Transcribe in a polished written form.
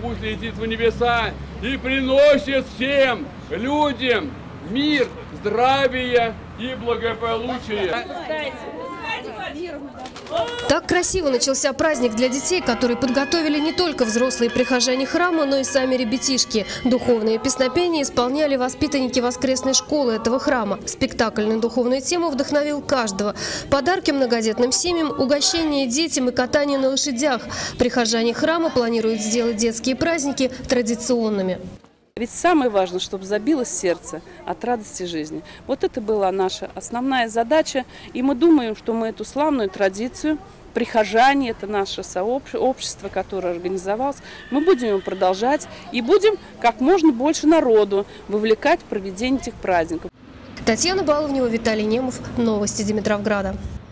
пусть летит в небеса и приносит всем людям мир, здравие и благополучие. Так красиво начался праздник для детей, который подготовили не только взрослые прихожане храма, но и сами ребятишки. Духовные песнопения исполняли воспитанники воскресной школы этого храма. Спектакль на духовную тему вдохновил каждого. Подарки многодетным семьям, угощения детям и катание на лошадях. Прихожане храма планируют сделать детские праздники традиционными. Ведь самое важное, чтобы забилось сердце от радости жизни. Вот это была наша основная задача. И мы думаем, что мы эту славную традицию, прихожане, это наше общество, которое организовалось, мы будем его продолжать и будем как можно больше народу вовлекать в проведение этих праздников. Татьяна Баловнева, Виталий Немов. Новости Димитровграда.